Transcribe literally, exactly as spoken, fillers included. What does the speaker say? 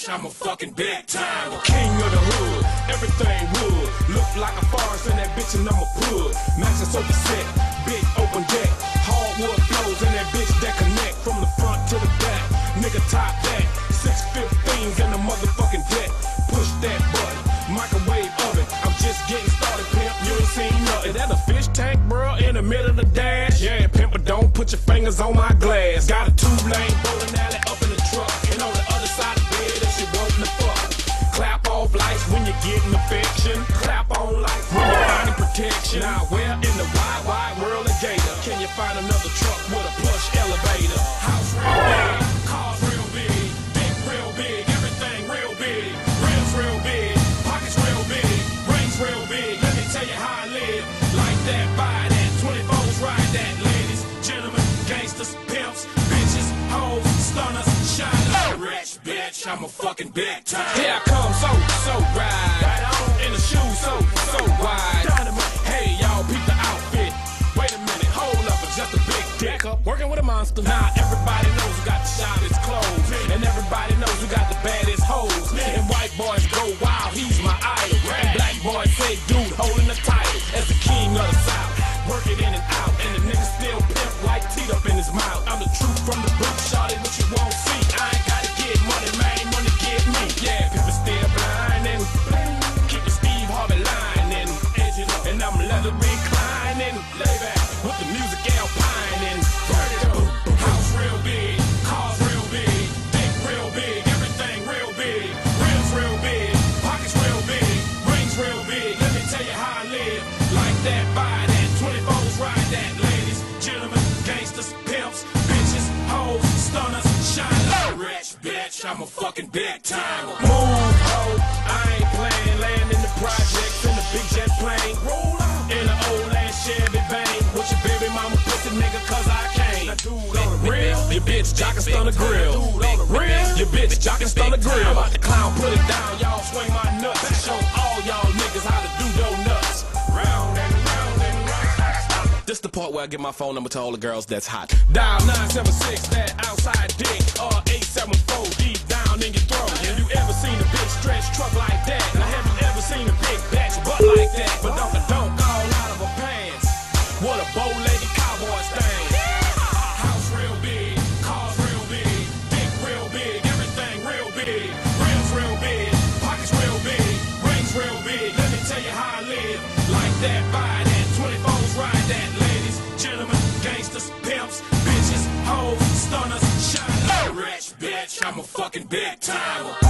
bitch, I'm a fucking big time. King of the hood, everything wood. Look like a forest in that bitch and I'm a pud. Matches over set, big open deck. Hardwood flows in that bitch that connect from the front to the back. Nigga top that, six fifteens in the motherfucking deck. Push that button, microwave oven. I'm just getting started, pimp, you ain't seen nothing. Is that a fish tank, bro, in the middle of the dash? Yeah, pimp, but don't put your fingers on my glass. Got a two-lane bowling alley up in the truck, and on the other side of the bed, if she wantin' to fuck. Clap off lights when you're getting affection. Clap on lights when you're finding protection. Now where in the wide, wide world of Gator can you find another truck with a plush elevator? House real big, cars real big, dick real big, everything real big, rims real big, pockets real big, rings real big. Let me tell you how I live. Like that, buy that, twenty-fours ride that. Ladies, gentlemen, gangsters, pimps, bitches, hoes, stunners, shiners. Rich bitch, I'm a fucking big time. Here I come, so, so ride. In the shoes, so, so wide. Hey, y'all, peep the outfit. Wait a minute, hold up, it's just a big dick up. Working with a monster. Now everybody knows who got the shyest clothes. And everybody knows who got the baddest hoes. And white boys go wild, he's my idol. And black boys say, dude, holding the title as the king of the South. Work it in and out, and the nigga still pimp like teeth up in his mouth. I'm the truth from the boot, shawty, what you won't see. I ain't gotta get money, man, money get me. Yeah, people still blind and keep the Steve Harvey line and edging up, and I'm leather reclining, lay back with the music alpine and burn it up. House real big, cars real big, dick real big, everything real big, rims real big, pockets real big, rings real big. Let me tell you how I live. Like that, buy that, twenty-fours ride that. Ladies, gentlemen, gangsters, pimps, bitches, hoes, stunners, shiners. Rich bitch, I'm a fucking big timer. Move, ho, I ain't playing. Land in the projects in the big jet plane. Roll out in an old ass Chevy vein. With your baby mama pussy nigga, cause I came. Dude on the real, your bitch jockin' stun the grill. Dude on the real, your bitch jockin' stun the grill. I'm out the clown, put it down, y'all swing my nuts. And show all y'all niggas how to do donuts. Round and round and round. This the part where I give my phone number to all the girls that's hot. Dial nine seven six, that outside dick, or eight seven four, deep down in your throat. Have you ever seen a big stretch truck like that? Now have you ever seen a big batch butt like that? But don't the don't all out of her pants. What a bow lady cowboy thing. House real big, cars real big, dick real big, everything real big, rims real big, pockets real big, rings real big. Let me tell you how I live. Like that, buy that, twenty-fours ride that. Ladies, gentlemen, gangsters, pimps, bitches, hoes, stunners, shiners. Rich bitch, I'm a fucking big timer.